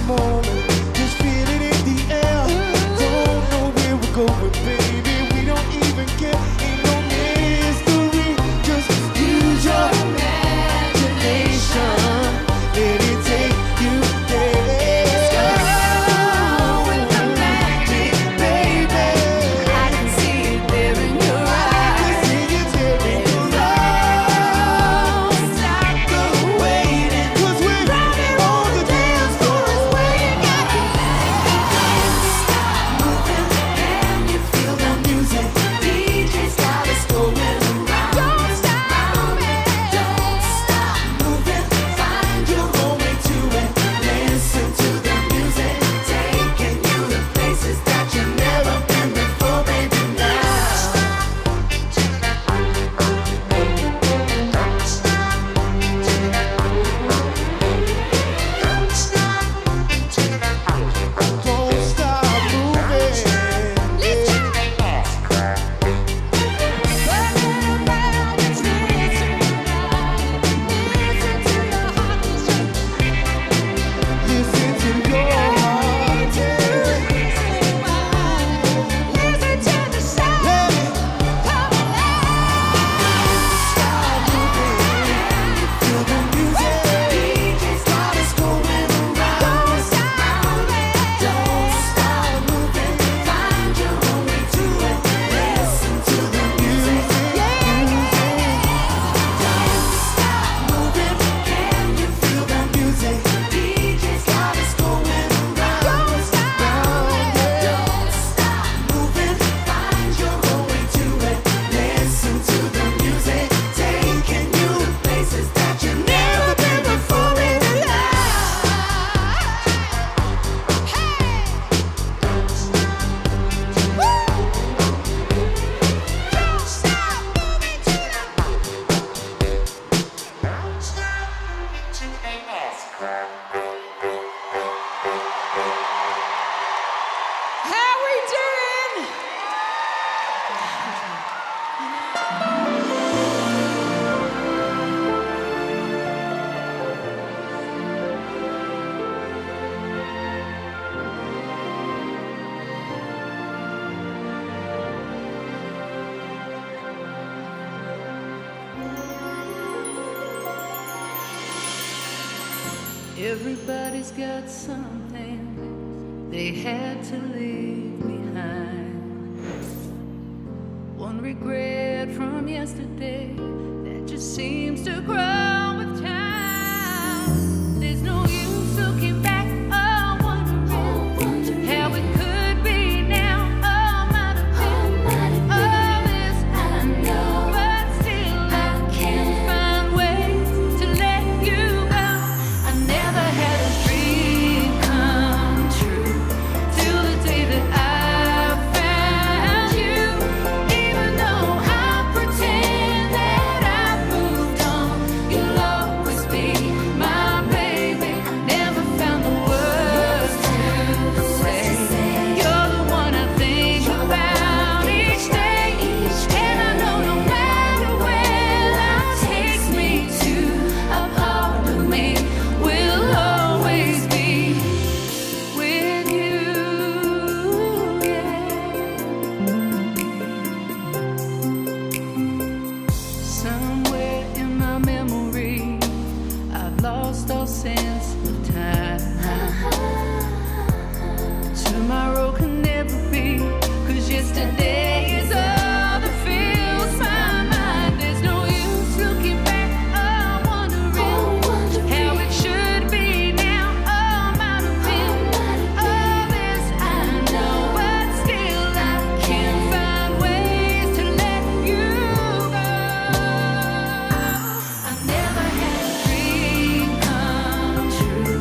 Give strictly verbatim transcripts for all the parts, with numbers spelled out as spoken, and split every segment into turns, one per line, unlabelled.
moment. Just feel it in the air. Don't know where we're going, baby. We don't even care. Ain't no mystery. Just use your imagination. Let it take you there.
Everybody's got something they had to leave behind. One regret from yesterday that just seems to grow with time. There's no use looking back or wondering how it could be now or might have been. All this I know, but still I can't find ways to let you go. I never had a dream come true till the day that I found you. Even though I pretend that I've moved on, you'll always be my baby. I never found the words to say. You're the one I think about each day, and I know no matter where life takes me to, a part of me will always be with you. Somewhere in my memory, I've lost all sense of time. Tomorrow can never be, 'cause yesterday is all that fills my mind. There's no use looking back or wondering how it should be now or might have been. All this I know, but still I can't find ways to let you go. I never had a dream come true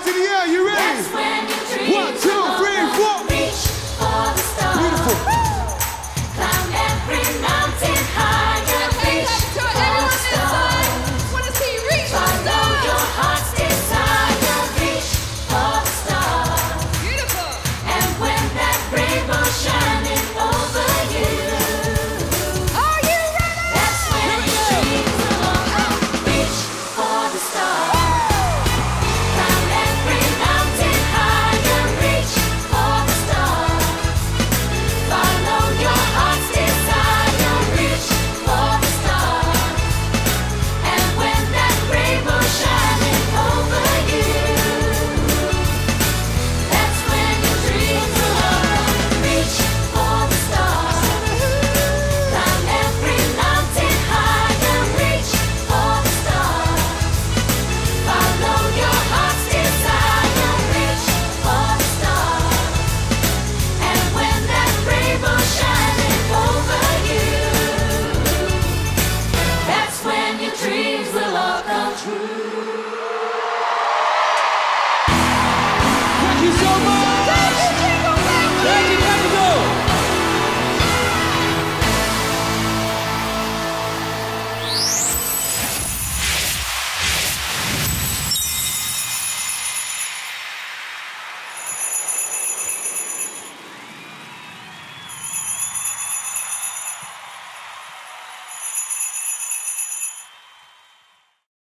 hands in the air. You